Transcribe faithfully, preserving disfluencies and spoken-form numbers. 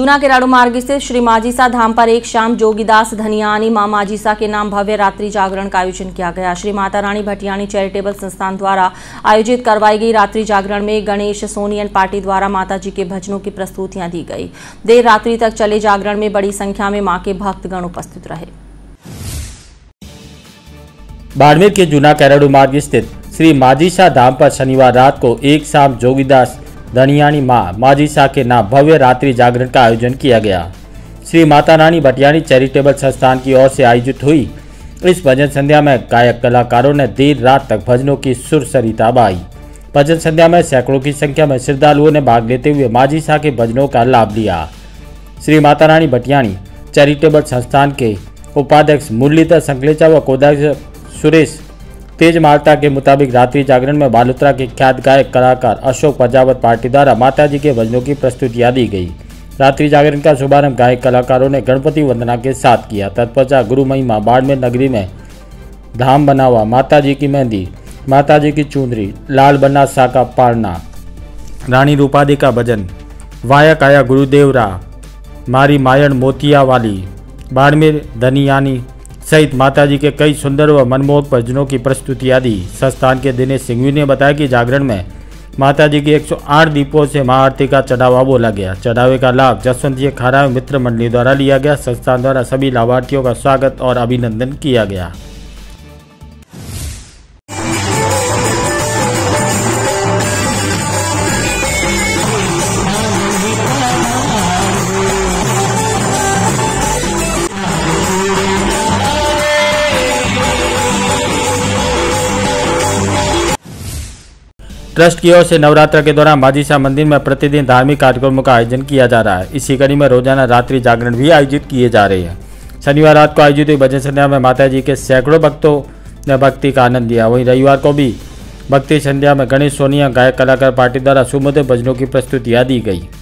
जूना केराड़ू मार्ग स्थित श्री माजीसा धाम पर एक शाम जोगीदास धनियानी मां माजीसा के नाम भव्य रात्रि जागरण का आयोजन किया गया। श्री माता रानी भटियानी चैरिटेबल संस्थान द्वारा आयोजित करवाई गई रात्रि जागरण में गणेश सोनी एंड पार्टी द्वारा माता जी के भजनों की प्रस्तुतियां दी गई। देर रात्रि तक चले जागरण में बड़ी संख्या में मां के भक्तगण उपस्थित रहे। बाड़मेर के जूना केराड़ू मार्ग स्थित श्री माजीसा धाम पर शनिवार रात को एक शाम जोगीदास धनियानी मां माजीसा के नाम भव्य रात्रि जागरण का आयोजन किया गया। श्री माता रानी भटियानी चैरिटेबल संस्थान की ओर से आयोजित हुई इस भजन संध्या में गायक कलाकारों ने देर रात तक भजनों की सुर सरिता बहाई। भजन संध्या में सैकड़ों की संख्या में श्रद्धालुओं ने भाग लेते हुए माजीसा के भजनों का लाभ लिया। श्री माता रानी भटियानी चैरिटेबल संस्थान के उपाध्यक्ष मुरलीधर संकलेचा व कोषाध्यक्ष सुरेश तेज मार्ता के मुताबिक रात्रि जागरण में बालोतरा के ख्यात गायक कलाकार अशोक प्रजापत पार्टी द्वारा माता जी के भजनों की प्रस्तुतियां दी गई। रात्रि जागरण का शुभारंभ गायक कलाकारों ने गणपति वंदना के साथ किया। तत्पश्चात गुरु महिमा बाड़मेर नगरी में धाम बना हुआ माता जी की मेहंदी, माता जी की चुंदरी, लाल बन्ना सा का पारना, रानी रूपादी का भजन, वायक आया गुरुदेवरा, मारी मायण मोतिया वाली, बाड़मेर धनियानी सहित माता जी के कई सुंदर व मनमोहक भजनों की प्रस्तुतियां दी। संस्थान के दिनेश सिंघवी ने बताया कि जागरण में माता जी की एक सौ आठ दीपों से महाआरती का चढ़ावा बोला गया। चढ़ावे का लाभ जसवंत जी खारा मित्र मंडली द्वारा लिया गया। संस्थान द्वारा सभी लाभार्थियों का स्वागत और अभिनंदन किया गया। ट्रस्ट की ओर से नवरात्र के दौरान माजीसा मंदिर में प्रतिदिन धार्मिक कार्यक्रमों का आयोजन किया जा रहा है। इसी कड़ी में रोजाना रात्रि जागरण भी आयोजित किए जा रहे हैं। शनिवार रात को आयोजित हुई भजन संध्या में माता जी के सैकड़ों भक्तों ने भक्ति का आनंद लिया। वहीं रविवार को भी भक्ति संध्या में गणेश सोनी गायक कलाकार पार्टी द्वारा सुमधुर भजनों की प्रस्तुतियां दी गई।